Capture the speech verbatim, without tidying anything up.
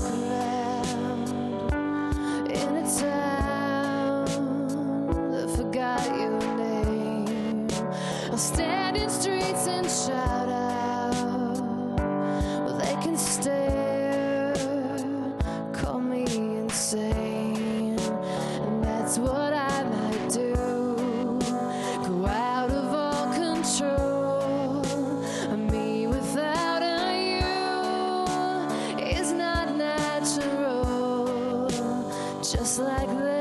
around in a town that forgot your name. I'll stand in streets and shout out. Well, they can stare, call me insane, and that's what I might do. Go out of all control. Me without a you is not natural, just like that.